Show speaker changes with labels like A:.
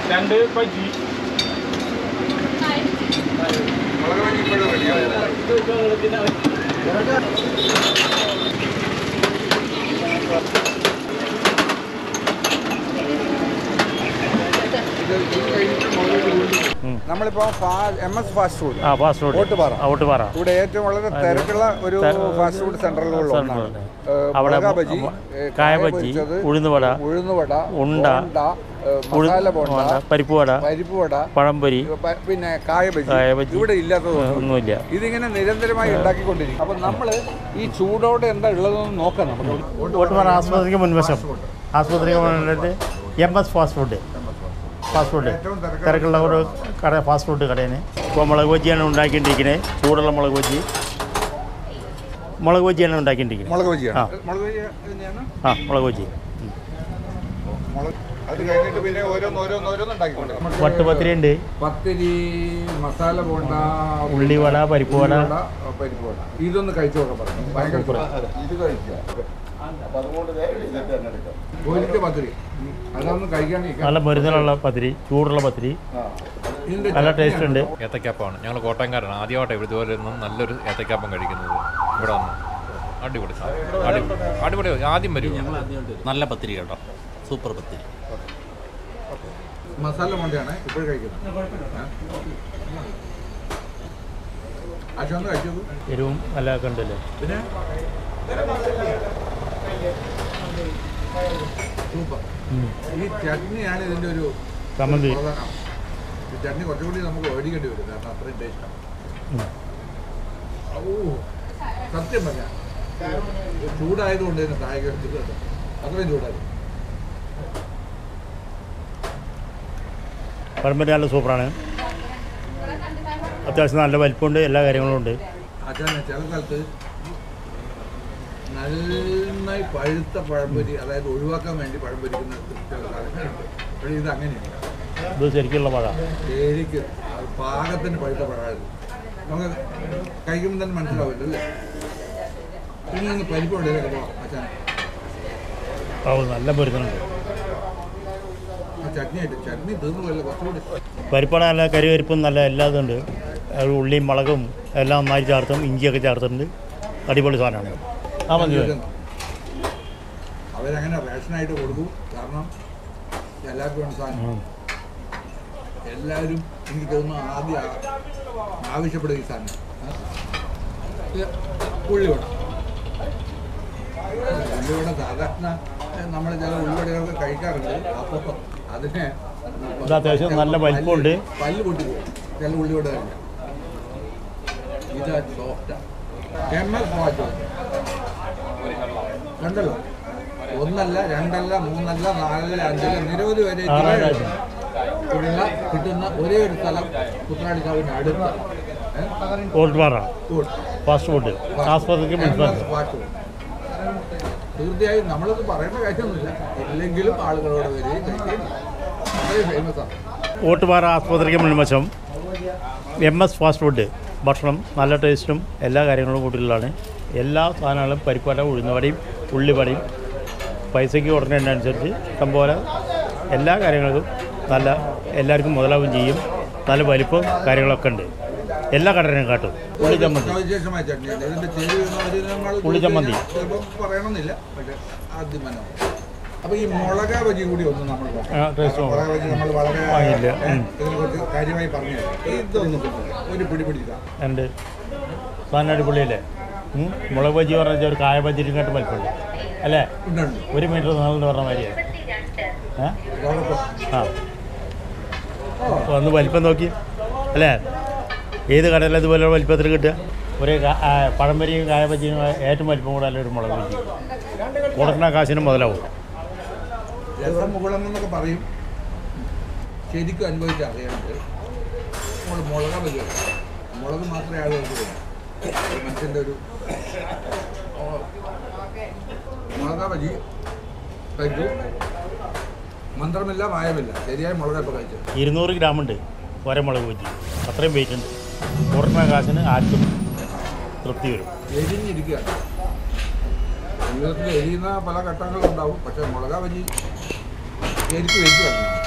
A: 2 ബജി
B: നമ്മളിപ്പോൾ MS fast food Ottupara ഇവിടെ ഏറ്റവും വളരെ തിരക്കുള്ള ഒരു ഫാസ്റ്റ് ഫുഡ് സെന്ററുകളിലൊന്നാണ്. ബജി, കായ ബജി, ഉഴുന്നുവട, ഉണ്ട, മസാല ബോണ്ട, പരിപ്പുവട, പഴംപൊരി, പിന്നെ കായ ബജി ഇവിടെ ഇല്ലാത്തതൊന്നുമില്ല. ഇതിങ്ങനെ നിരന്തരമായി ഉണ്ടാക്കിക്കൊണ്ടിരിക്കും. അപ്പം നമ്മൾ ഈ ചൂടോടെ എന്താ ഉള്ളതെന്ന് നോക്കാം. നമുക്ക്
C: ഓട്ടുപാറ ആസ്പത്രിക്ക് മുൻവശം MS ഫാസ്റ്റ് ഫുഡ് തിരക്കുള്ള ഒരു കട, ഫാസ്റ്റ് ഫുഡ് കടയാണ്. ഇപ്പോൾ മുളക് ബജിയാണ് ഉണ്ടാക്കിക്കൊണ്ടിരിക്കുന്നത്. ചൂടുള്ള മുളക് ബജിയാണ് ഉണ്ടാക്കിക്കൊണ്ടിരിക്കുന്നത്. മുളക് ബജി. വട്ടുപത്തിരി ഉണ്ട്,
B: പത്തിരി, മസാല ബോണ്ട,
C: ഉള്ളിവട, പരിപ്പുവട.
B: ഇതൊന്ന് കഴിച്ചു നോക്കാൻ പറഞ്ഞു. ഭയങ്കര ഇത് കഴിക്കുക.
C: നല്ല മരുന്നിലുള്ള പത്തിരി, ചൂടുള്ള പത്തിരി, നല്ല ടേസ്റ്റ് ഉണ്ട്.
D: ഏത്തക്കാപ്പമാണ്. ഞങ്ങൾ കോട്ടയംകാരാണ്. ആദ്യമായിട്ട് ഇതുപോലെ ഒന്നും നല്ലൊരു ഏത്തക്കാപ്പം കഴിക്കുന്നത്. ഇവിടെ വന്ന് അടിപൊളി അടിപൊളി. ആദ്യം വരും.
E: നല്ല പത്തിരി കേട്ടോ, സൂപ്പർ പത്തിരി.
B: മസാല ബോണ്ടയാണ് ഇപ്പോഴും കഴിക്കുന്നത്.
C: എരിവും നല്ല കണ്ടല്ലേ.
B: പിന്നെ സൂപ്പർ. ഈ ചട്നിയാണ് ഇതിൻ്റെ ഒരു
C: ചമ്മന്തി.
B: ഈ ചട്നി കുറച്ചുകൂടി നമുക്ക് മേടിക്കേണ്ടി വരും, കാരണം അത്രയും ടേസ്റ്റാണ്. സത്യം പറഞ്ഞാൽ ചൂടായതുകൊണ്ട് തന്നെ താഴെ അത്രയും ചൂടായി.
C: പഴംപൊരി നല്ല സൂപ്പറാണ്. അത്യാവശ്യം നല്ല വലിപ്പമുണ്ട്, എല്ലാ കാര്യങ്ങളും ഉണ്ട്.
B: അച്ഛനെ ചില സ്ഥലത്ത് നന്നായി പഴുത്ത പഴംപൊരി, അതായത് ഒഴിവാക്കാൻ വേണ്ടി പഴംപൊരിക്കുന്ന ചില സാധനങ്ങളുണ്ട്. പക്ഷേ ഇത് അങ്ങനെയല്ല.
C: ഇത് ശരിക്കുള്ള പഴ,
B: ശരിക്കും പാകത്തിന് പഴുത്ത പഴമായിരുന്നു. നമുക്ക് കഴിക്കുമ്പോൾ തന്നെ മനസ്സിലാവില്ല അല്ലേ. ഇനി ഒന്ന് പരിപ്പുണ്ടല്ലേ പോവാം അച്ഛനെ.
C: നല്ല പൊരുത്തനുണ്ട്.
B: ചട്നി തീർന്നു പോയല്ലോ, കുറച്ചുകൂടി
C: പരിപ്പട നല്ല കരിവരിപ്പും നല്ല എല്ലാ ഇതുണ്ട്. ഉള്ളിയും മുളകും എല്ലാം നന്നായി ചേർത്തും ഇഞ്ചിയൊക്കെ ചേർത്തിട്ടുണ്ട്. അടിപൊളി സാധനമാണ്.
B: അവരങ്ങനെ റേഷനായിട്ട് കൊടുക്കും, കാരണം എല്ലാവർക്കും സാധനം. എല്ലാവരും എനിക്ക് തോന്നുന്നു ആദ്യം ആവശ്യപ്പെടുക ഈ സാധനം ഉള്ളിവട. സാധാരണ നമ്മൾ ചില ഉള്ളിവടകളൊക്കെ കഴിക്കാറുണ്ട്. അപ്പോൾ അതിനെ
C: അത്യാവശ്യം നല്ല വലിപ്പമുണ്ട്.
B: പല്ല് പൊട്ടി പോകും ചില ഉള്ളിവട കഴിക്കാം. ഇത് സോഫ്റ്റാണ്. MS ഫാസ്റ്റ് കണ്ടല്ലോ, 1 അല്ല 2 അല്ല 3 അല്ല 4 അല്ല 5 അല്ല നിരവധി വരെ കിട്ടുന്ന ഒരേ ഒരു സ്ഥലം കുട്ടനാടിക്കാവിന് അടുത്ത്
C: ഓട്ടുപാറ ഫാസ്റ്റ് ഫുഡ് ആസ്പത്രിക്ക് മുൻപ്.
B: തീർച്ചയായും നമ്മളത് പറയേണ്ട കാര്യമൊന്നുമില്ല, ഇല്ലെങ്കിലും ആളുകളോട് വരികയും കഴിക്കുകയും അത്രയും ഫേമസ് ആണ്.
C: ഓട്ടുപാറ ആസ്പത്രിക്ക് മുൻവശം MS ഫാസ്റ്റ് ഫുഡ്. ഭക്ഷണം നല്ല ടേസ്റ്റും എല്ലാ കാര്യങ്ങളും കൂട്ടിലുള്ളതാണ്. എല്ലാ സാധനങ്ങളും പരിപ്പട, ഉഴുന്നുവടയും ഉള്ളിവടയും പൈസയ്ക്ക് കൊടുക്കുന്നതിനനുസരിച്ച് ഇഷ്ടംപോലെ എല്ലാ കാര്യങ്ങൾക്കും നല്ല എല്ലാവർക്കും മുതലാവുകയും ചെയ്യും. നല്ല വലിപ്പവും കാര്യങ്ങളൊക്കെ ഉണ്ട് എല്ലാ കടലിനും കാട്ടും. ഉള്ളിച്ചമ്മന്തി
B: പറയണമെന്നില്ല, പക്ഷേ ആദ്യം അപ്പോൾ ഈ മുളക് ബജി കൂടി ഒന്ന് നമ്മൾ നമ്മൾ വളരെ ഇതിനെക്കുറിച്ച് കാര്യമായി പറഞ്ഞു. ഇതൊന്നും ഒരു പിടി പിടിച്ചാൽ
C: ഉണ്ട്. സാധനം അടിപൊളിയല്ലേ. മുളക് ബജി പറഞ്ഞാൽ ഒരു കായ ബജിക്കാട്ട് വലിപ്പമുണ്ട് അല്ലേ. 1 മീറ്റർ നീളെന്ന് പറഞ്ഞ മാതിരിയാണ്. ഒന്ന് വലിപ്പം നോക്കി അല്ലേ. ഏത് കടയിലും ഇതുപോലെ വലിപ്പത്തിൽ കിട്ടുക. ഒരു പഴംപൊരിയും കായ ബജിയും ഏറ്റവും വലിപ്പം കൂടെ അല്ല ഒരു മുളക് ബജി. കൊടുക്കുന്ന കാശിനും മുതലാവും.
B: രസം മുകളെന്നൊക്കെ പറയും. ശരിക്കും അനുഭവിച്ച് അറിയാനുണ്ട്. മുളക് ബജി, മുളക് മാത്രമേ ആളുകൾക്ക് വരും. മനുഷ്യൻ്റെ ഒരു മുളക് ബജി കഴിച്ചു. മന്ത്രമില്ല, മായമില്ല, ശരിയായ മുളകപ്പം കഴിച്ചു.
C: 200 ഗ്രാമുണ്ട് ഒരേ മുളക് ബജി. അത്രയും വെയിറ്റ് ഉണ്ട്. കൊടുക്കുന്ന കാശിന് ആർക്കും തൃപ്തി വരും.
B: എരിഞ്ഞിരിക്കുകയാണ്. ജീവിതത്തിൽ എരിയുന്ന പല ഘട്ടങ്ങളും ഉണ്ടാവും, പക്ഷേ മുളക് ബജി ശരിക്കും വെച്ച് കളിക്കണം.